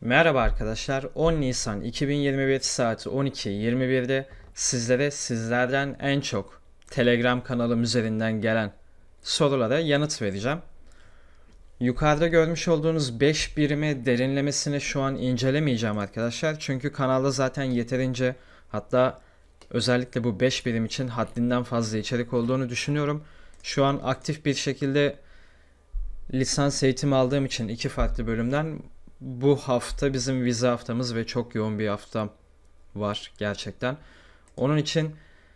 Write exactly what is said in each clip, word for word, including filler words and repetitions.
Merhaba arkadaşlar. on Nisan iki bin yirmi bir saat on iki yirmi birde sizlere sizlerden en çok Telegram kanalım üzerinden gelen sorulara yanıt vereceğim. Yukarıda görmüş olduğunuz beş birimi derinlemesine şu an incelemeyeceğim arkadaşlar. Çünkü kanalda zaten yeterince, hatta özellikle bu beş birim için haddinden fazla içerik olduğunu düşünüyorum. Şu an aktif bir şekilde lisans eğitimi aldığım için iki farklı bölümden bu hafta bizim vize haftamız ve çok yoğun bir haftam var gerçekten. Onun için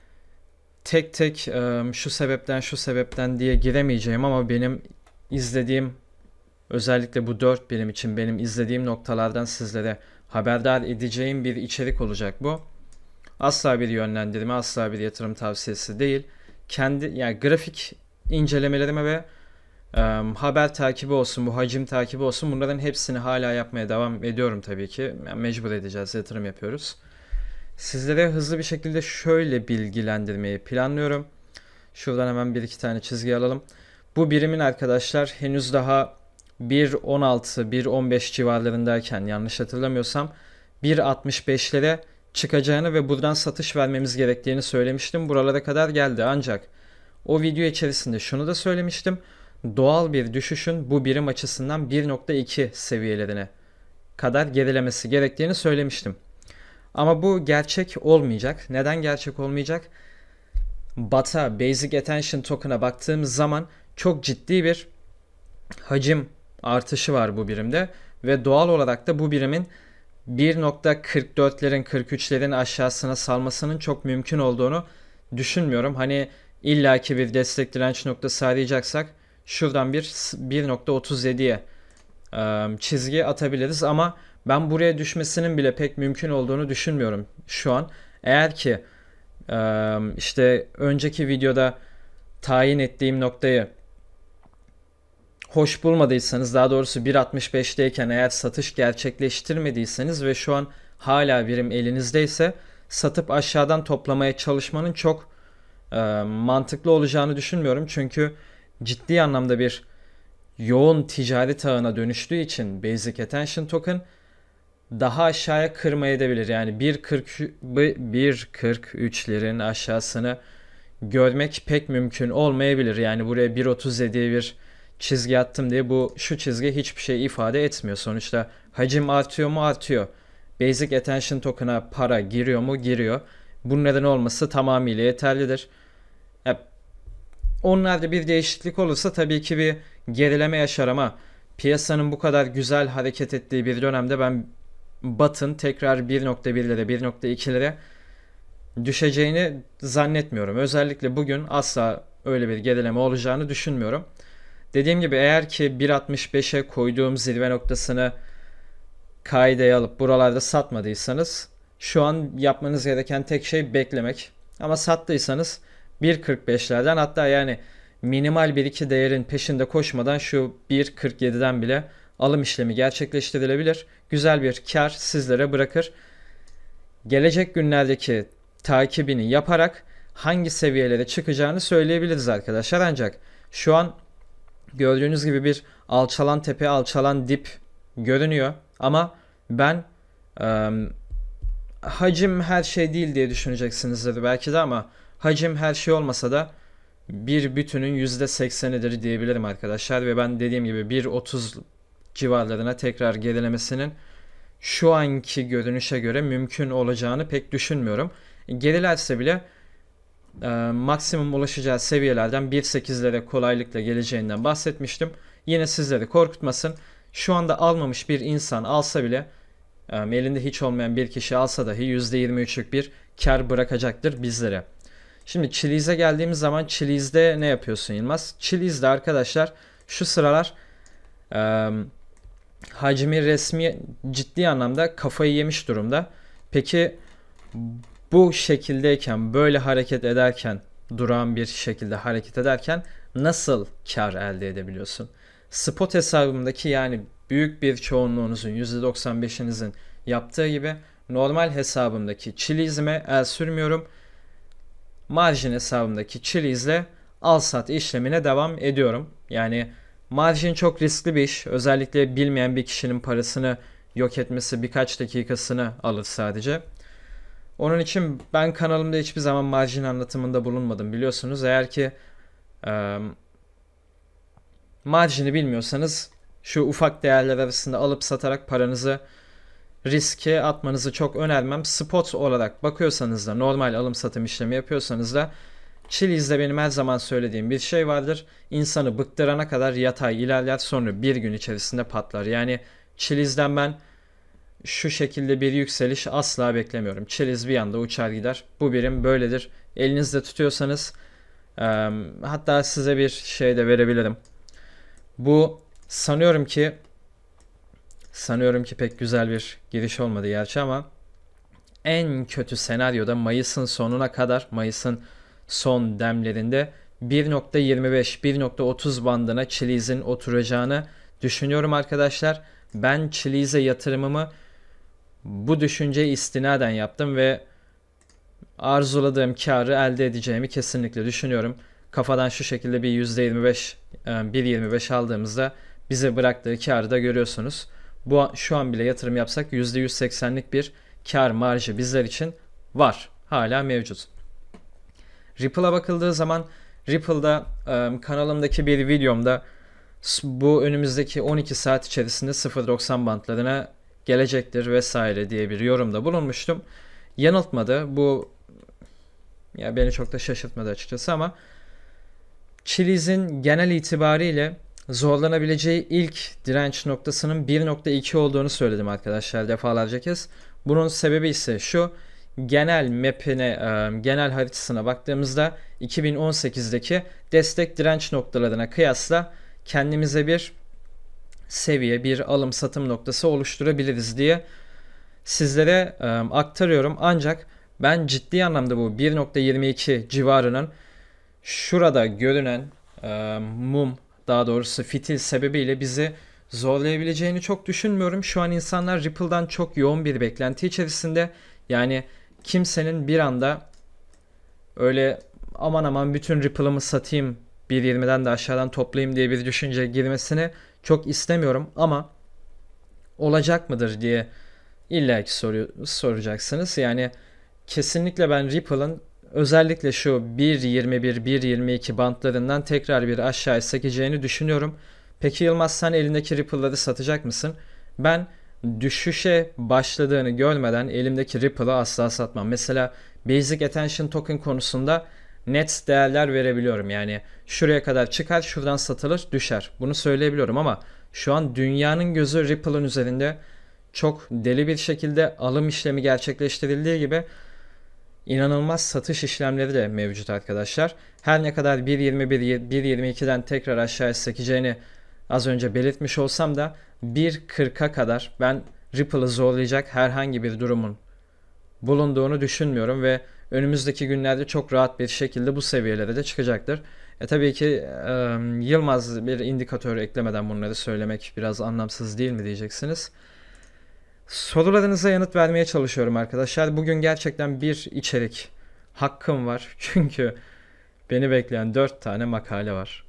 tek tek şu sebepten şu sebepten diye giremeyeceğim ama benim izlediğim, özellikle bu dört birim için benim izlediğim noktalardan sizlere haberdar edeceğim bir içerik olacak bu. Asla bir yönlendirme, asla bir yatırım tavsiyesi değil. Kendi yani grafik incelemelerime ve e, haber takibi olsun, bu hacim takibi olsun, bunların hepsini hala yapmaya devam ediyorum tabii ki. Yani mecbur edeceğiz, yatırım yapıyoruz. Sizlere hızlı bir şekilde şöyle bilgilendirmeyi planlıyorum. Şuradan hemen bir iki tane çizgi alalım. Bu birimin arkadaşlar henüz daha bir on altı bir on beş civarlarındayken, yanlış hatırlamıyorsam bir altmış beşlere çıkacağını ve buradan satış vermemiz gerektiğini söylemiştim. Buralara kadar geldi, ancak o video içerisinde şunu da söylemiştim. Doğal bir düşüşün bu birim açısından bir nokta iki seviyelerine kadar gerilemesi gerektiğini söylemiştim. Ama bu gerçek olmayacak. Neden gerçek olmayacak? B A T A, Basic Attention Token'a baktığımız zaman çok ciddi bir hacim artışı var bu birimde ve doğal olarak da bu birimin bir nokta kırk dörtlerin kırk üçlerin aşağısına salmasının çok mümkün olduğunu düşünmüyorum. Hani illaki bir destek direnç noktası arayacaksak şuradan bir bir nokta otuz yediye çizgi atabiliriz ama ben buraya düşmesinin bile pek mümkün olduğunu düşünmüyorum şu an. Eğer ki işte önceki videoda tayin ettiğim noktayı hoş bulmadıysanız, daha doğrusu bir altmış beşteyken eğer satış gerçekleştirmediyseniz ve şu an hala birim elinizdeyse, satıp aşağıdan toplamaya çalışmanın çok e, mantıklı olacağını düşünmüyorum. Çünkü ciddi anlamda bir yoğun ticaret ağına dönüştüğü için Basic Attention Token daha aşağıya kırmayabilir. Yani bir kırk üçlerin aşağısını görmek pek mümkün olmayabilir. Yani buraya bir otuz yediye bir çizgi attım diye bu şu çizgi hiçbir şey ifade etmiyor. Sonuçta hacim artıyor mu? Artıyor. Basic Attention Token'a para giriyor mu? Giriyor. Bunun neden olması tamamıyla yeterlidir. Ya, onlarda bir değişiklik olursa tabii ki bir gerileme yaşar ama piyasanın bu kadar güzel hareket ettiği bir dönemde ben Batın tekrar bir nokta birlere bir nokta ikilere düşeceğini zannetmiyorum. Özellikle bugün asla öyle bir gerileme olacağını düşünmüyorum. Dediğim gibi eğer ki bir altmış beşe koyduğum zirve noktasını kaideye alıp buralarda satmadıysanız, şu an yapmanız gereken tek şey beklemek. Ama sattıysanız bir kırk beşlerden, hatta yani minimal bir iki değerin peşinde koşmadan şu bir kırk yediden bile alım işlemi gerçekleştirilebilir. Güzel bir kar sizlere bırakır. Gelecek günlerdeki takibini yaparak hangi seviyelere çıkacağını söyleyebiliriz arkadaşlar. Ancak şu an gördüğünüz gibi bir alçalan tepe, alçalan dip görünüyor. Ama ben e, hacim her şey değil diye düşüneceksinizdir belki de, ama hacim her şey olmasa da bir bütünün yüzde seksenidir diyebilirim arkadaşlar. Ve ben dediğim gibi bir otuz civarlarına tekrar gerilemesinin şu anki görünüşe göre mümkün olacağını pek düşünmüyorum. Gerilerse bile e, maksimum ulaşacağı seviyelerden bir sekizlere kolaylıkla geleceğinden bahsetmiştim. Yine sizleri korkutmasın. Şu anda almamış bir insan alsa bile, e, elinde hiç olmayan bir kişi alsa dahi yüzde yirmi üçlük bir kar bırakacaktır bizlere. Şimdi Chili's'e geldiğimiz zaman Chili's'de ne yapıyorsun Yılmaz? Chili's'de arkadaşlar şu sıralar e, hacmi resmi ciddi anlamda kafayı yemiş durumda. Peki bu şekildeyken, böyle hareket ederken, durağan bir şekilde hareket ederken nasıl kar elde edebiliyorsun? Spot hesabımdaki, yani büyük bir çoğunluğunuzun, yüzde doksan beşinizin yaptığı gibi normal hesabımdaki Chili's'ime el sürmüyorum. Marjin hesabımdaki Chili's'le al sat işlemine devam ediyorum. Yani marjin çok riskli bir iş. Özellikle bilmeyen bir kişinin parasını yok etmesi birkaç dakikasını alır sadece. Onun için ben kanalımda hiçbir zaman marjin anlatımında bulunmadım, biliyorsunuz. Eğer ki e, marjini bilmiyorsanız şu ufak değerler arasında alıp satarak paranızı riske atmanızı çok önermem. Spot olarak bakıyorsanız da, normal alım satım işlemi yapıyorsanız da, Chili's'de benim her zaman söylediğim bir şey vardır. İnsanı bıktırana kadar yatay ilerler, sonra bir gün içerisinde patlar. Yani Chili's'den ben şu şekilde bir yükseliş asla beklemiyorum. Chili's bir anda uçar gider. Bu birim böyledir. Elinizde tutuyorsanız e, hatta size bir şey de verebilirim. Bu sanıyorum ki sanıyorum ki pek güzel bir giriş olmadı gerçi, ama en kötü senaryoda Mayıs'ın sonuna kadar, Mayıs'ın son demlerinde bir nokta yirmi beş bir nokta otuz bandına Chili's'in oturacağını düşünüyorum arkadaşlar. Ben Chili's'e yatırımımı bu düşünceye istinaden yaptım ve arzuladığım karı elde edeceğimi kesinlikle düşünüyorum. Kafadan şu şekilde bir yüzde yirmi beş, bir virgül yirmi beş aldığımızda bize bıraktığı karı da görüyorsunuz. Bu şu an bile yatırım yapsak yüzde yüz seksenlik bir kar marjı bizler için var. Hala mevcut. Ripple'a bakıldığı zaman, Ripple'da e, kanalımdaki bir videomda bu önümüzdeki on iki saat içerisinde sıfır virgül doksan bantlarına gelecektir vesaire diye bir yorumda bulunmuştum. Yanıltmadı. Bu ya beni çok da şaşırtmadı açıkçası, ama Chili's'in genel itibariyle zorlanabileceği ilk direnç noktasının bir nokta iki olduğunu söyledim arkadaşlar defalarca kez. Bunun sebebi ise şu: genel map'ine, genel haritasına baktığımızda iki bin on sekizdeki destek direnç noktalarına kıyasla kendimize bir seviye, bir alım satım noktası oluşturabiliriz diye sizlere aktarıyorum. Ancak ben ciddi anlamda bu bir nokta yirmi iki civarının şurada görünen mum, daha doğrusu fitil sebebiyle bizi zorlayabileceğini çok düşünmüyorum. Şu an insanlar Ripple'dan çok yoğun bir beklenti içerisinde. Yani kimsenin bir anda öyle aman aman bütün Ripple'ımı satayım, bir nokta yirmiden de aşağıdan toplayayım diye bir düşünce girmesini çok istemiyorum, ama olacak mıdır diye illaki soru, soracaksınız. Yani kesinlikle ben Ripple'ın özellikle şu bir nokta yirmi bir bir nokta yirmi iki bantlarından tekrar bir aşağıya sekeceğini düşünüyorum. Peki Yılmaz, sen elindeki Ripple'ları satacak mısın? Ben düşüşe başladığını görmeden elimdeki Ripple'ı asla satmam. Mesela Basic Attention Token konusunda net değerler verebiliyorum. Yani şuraya kadar çıkar, şuradan satılır, düşer. Bunu söyleyebiliyorum, ama şu an dünyanın gözü Ripple'ın üzerinde. Çok deli bir şekilde alım işlemi gerçekleştirildiği gibi inanılmaz satış işlemleri de mevcut arkadaşlar. Her ne kadar bir nokta yirmi bir bir nokta yirmi ikiden tekrar aşağıya sekeceğini az önce belirtmiş olsam da bir nokta kırka kadar ben Ripple'ı zorlayacak herhangi bir durumun bulunduğunu düşünmüyorum ve önümüzdeki günlerde çok rahat bir şekilde bu seviyelere de çıkacaktır. E tabii ki e, Yılmaz bir indikatör eklemeden bunları söylemek biraz anlamsız değil mi diyeceksiniz. Sorularınıza yanıt vermeye çalışıyorum arkadaşlar. Bugün gerçekten bir içerik hakkım var. Çünkü beni bekleyen dört tane makale var.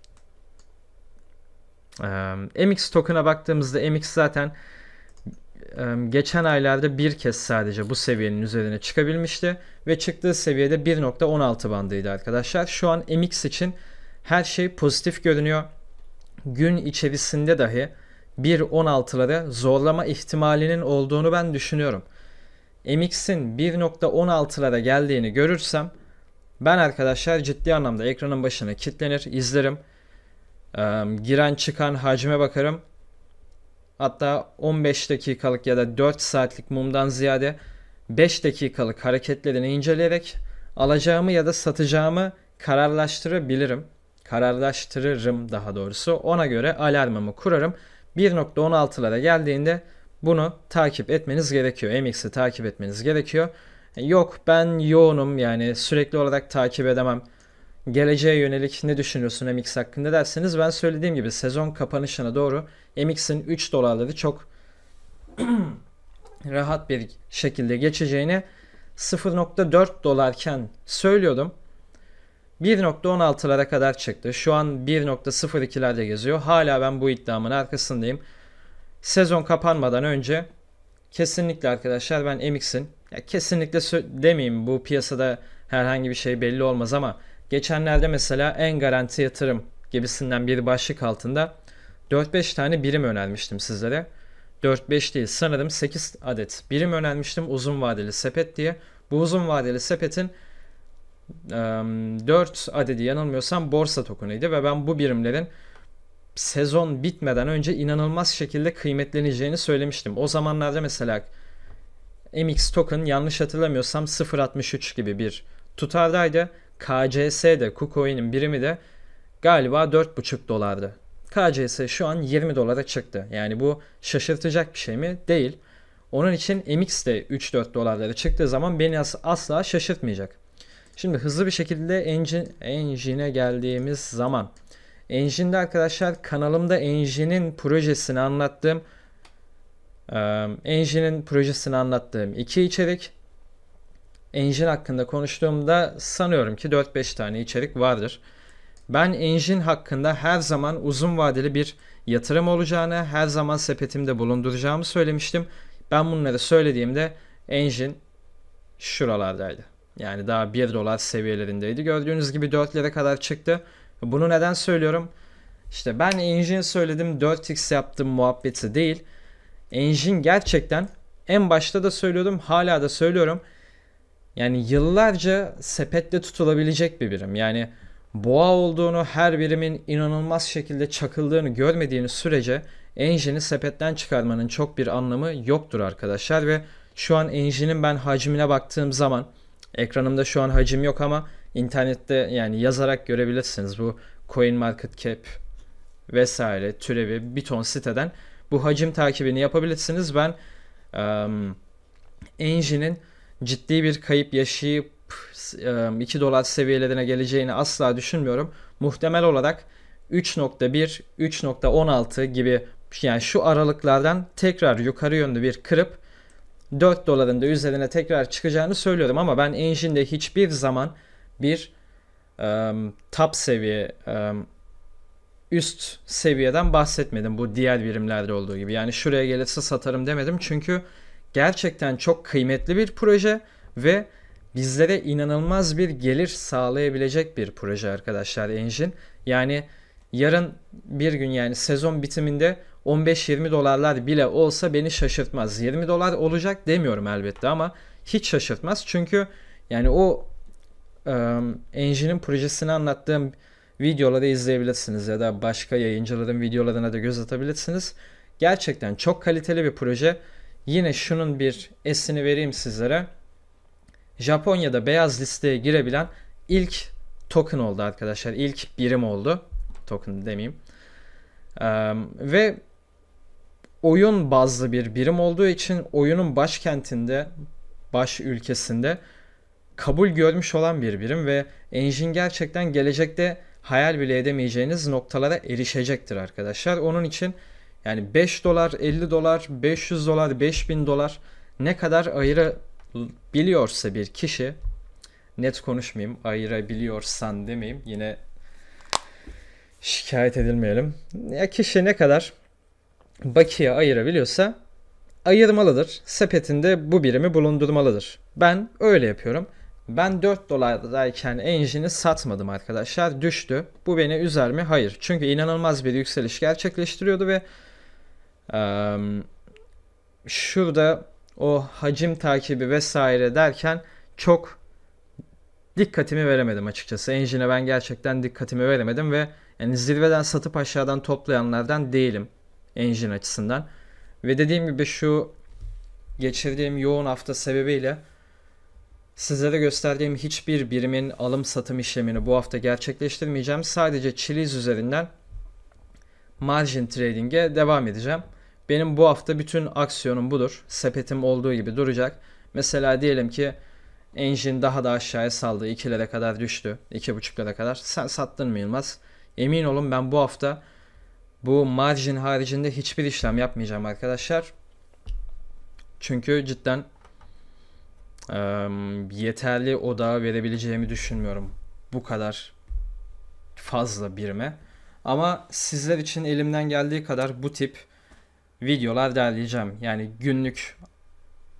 Ee, M X token'a baktığımızda M X zaten e, geçen aylarda bir kez sadece bu seviyenin üzerine çıkabilmişti. Ve çıktığı seviyede bir nokta on altı bandıydı arkadaşlar. Şu an M X için her şey pozitif görünüyor. Gün içerisinde dahi bir nokta on altıları zorlama ihtimalinin olduğunu ben düşünüyorum. M X'in bir nokta on altılara geldiğini görürsem ben arkadaşlar ciddi anlamda ekranın başına kilitlenir, izlerim. Ee, giren çıkan hacme bakarım. Hatta on beş dakikalık ya da dört saatlik mumdan ziyade beş dakikalık hareketlerini inceleyerek alacağımı ya da satacağımı kararlaştırabilirim. Kararlaştırırım daha doğrusu. Ona göre alarmımı kurarım. bir nokta on altılara geldiğinde bunu takip etmeniz gerekiyor. M X'i takip etmeniz gerekiyor. Yok ben yoğunum, yani sürekli olarak takip edemem, geleceğe yönelik ne düşünüyorsun M X hakkında derseniz, ben söylediğim gibi sezon kapanışına doğru M X'in üç dolarları çok rahat bir şekilde geçeceğini sıfır nokta dört dolarken söylüyordum. bir nokta on altılara kadar çıktı. Şu an bir nokta sıfır ikilerde geziyor. Hala ben bu iddiamın arkasındayım. Sezon kapanmadan önce Kesinlikle arkadaşlar ben M X'in, ya kesinlikle demeyeyim, bu piyasada herhangi bir şey belli olmaz ama geçenlerde mesela en garanti yatırım gibisinden bir başlık altında dört beş tane birim önermiştim sizlere. dört beş değil, sanırım sekiz adet birim önermiştim uzun vadeli sepet diye. Bu uzun vadeli sepetin dört adedi yanılmıyorsam borsa tokenuydu ve ben bu birimlerin sezon bitmeden önce inanılmaz şekilde kıymetleneceğini söylemiştim. O zamanlarda mesela M X token yanlış hatırlamıyorsam sıfır nokta altmış üç gibi bir tutardaydı. K C S'de, KuCoin'in birimi de galiba dört buçuk dolardı. K C S şu an yirmi dolara çıktı. Yani bu şaşırtacak bir şey mi? Değil. Onun için M X de üç dört dolarlara çıktığı zaman beni asla şaşırtmayacak. Şimdi hızlı bir şekilde Engine, Engine'e geldiğimiz zaman, Engine'de arkadaşlar kanalımda Engine'in projesini anlattığım Engine'in projesini anlattığım iki içerik. Engine hakkında konuştuğumda sanıyorum ki dört beş tane içerik vardır. Ben Engine hakkında her zaman uzun vadeli bir yatırım olacağını, her zaman sepetimde bulunduracağımı söylemiştim. Ben bunları söylediğimde Engine şuralardaydı. Yani daha bir dolar seviyelerindeydi. Gördüğünüz gibi dört lira kadar çıktı. Bunu neden söylüyorum? İşte ben Engine söyledim, dört x yaptım muhabbeti değil. Engine gerçekten, en başta da söylüyordum, hala da söylüyorum. Yani yıllarca sepette tutulabilecek bir birim. Yani boğa olduğunu, her birimin inanılmaz şekilde çakıldığını görmediğiniz sürece Engine'i sepetten çıkarmanın çok bir anlamı yoktur arkadaşlar. Ve şu an Engine'in ben hacmine baktığım zaman, ekranımda şu an hacim yok ama internette yani yazarak görebilirsiniz. Bu CoinMarketCap vesaire türevi bir ton siteden bu hacim takibini yapabilirsiniz. Ben um, Engine'in ciddi bir kayıp yaşayıp um, iki dolar seviyelerine geleceğini asla düşünmüyorum. Muhtemel olarak üç nokta bir, üç nokta on altı gibi, yani şu aralıklardan tekrar yukarı yönlü bir kırıp dört doların da üzerine tekrar çıkacağını söylüyorum ama ben Engine'de hiçbir zaman bir um, top seviye, um, üst seviyeden bahsetmedim bu diğer birimlerde olduğu gibi. Yani şuraya gelirse satarım demedim çünkü gerçekten çok kıymetli bir proje ve bizlere inanılmaz bir gelir sağlayabilecek bir proje arkadaşlar Engine. Yani yarın bir gün, yani sezon bitiminde on beş yirmi dolarlar bile olsa beni şaşırtmaz. yirmi dolar olacak demiyorum elbette ama hiç şaşırtmaz. Çünkü yani o um, Engine'in projesini anlattığım videoları izleyebilirsiniz ya da başka yayıncıların videolarına da göz atabilirsiniz. Gerçekten çok kaliteli bir proje. Yine şunun bir esini vereyim sizlere. Japonya'da beyaz listeye girebilen ilk token oldu arkadaşlar. İlk birim oldu. Token demeyeyim. Ee, ve oyun bazlı bir birim olduğu için oyunun başkentinde, baş ülkesinde kabul görmüş olan bir birim ve Engine gerçekten gelecekte hayal bile edemeyeceğiniz noktalara erişecektir arkadaşlar. Onun için yani beş dolar, elli dolar, beş yüz dolar, beş bin dolar ne kadar ayırabiliyorsa bir kişi, net konuşmayayım, ayırabiliyorsan demeyeyim, yine şikayet edilmeyelim. Ya kişi ne kadar bakiye ayırabiliyorsa ayırmalıdır. Sepetinde bu birimi bulundurmalıdır. Ben öyle yapıyorum. Ben dört dolardayken Engine'i satmadım arkadaşlar. Düştü. Bu beni üzer mi? Hayır. Çünkü inanılmaz bir yükseliş gerçekleştiriyordu ve um, şurada o hacim takibi vesaire derken çok dikkatimi veremedim açıkçası. Engine'e ben gerçekten dikkatimi veremedim ve yani zirveden satıp aşağıdan toplayanlardan değilim Engine açısından. Ve dediğim gibi şu geçirdiğim yoğun hafta sebebiyle sizlere gösterdiğim hiçbir birimin alım satım işlemini bu hafta gerçekleştirmeyeceğim. Sadece Chiliz üzerinden margin trading'e devam edeceğim. Benim bu hafta bütün aksiyonum budur. Sepetim olduğu gibi duracak. Mesela diyelim ki Engine daha da aşağıya saldı. iki lira kadar düştü. iki buçuk lira kadar. Sen sattın mı Yılmaz? Emin olun ben bu hafta bu margin haricinde hiçbir işlem yapmayacağım arkadaşlar. Çünkü cidden yeterli odağı verebileceğimi düşünmüyorum bu kadar fazla birime. Ama sizler için elimden geldiği kadar bu tip videolar derleyeceğim. Yani günlük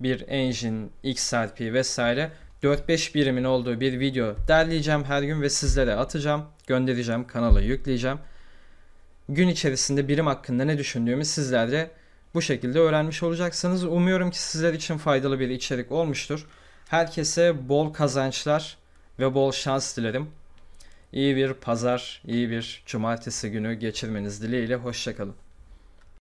bir engine, X R P vesaire dört beş birimin olduğu bir video derleyeceğim her gün ve sizlere atacağım, göndereceğim, kanala yükleyeceğim. Gün içerisinde birim hakkında ne düşündüğümü sizler de bu şekilde öğrenmiş olacaksınız. Umuyorum ki sizler için faydalı bir içerik olmuştur. Herkese bol kazançlar ve bol şans dilerim. İyi bir pazar, iyi bir cumartesi günü geçirmeniz dileğiyle. Hoşça kalın.